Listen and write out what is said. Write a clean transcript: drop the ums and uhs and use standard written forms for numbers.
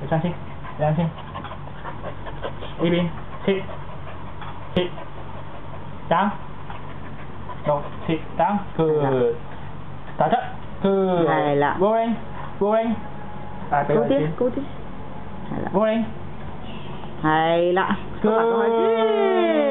3千，2千，呢邊切切等，6切等，good， 打出，good， 係啦 rolling，俾我先， 高啲，係啦 rolling， 係啦， good。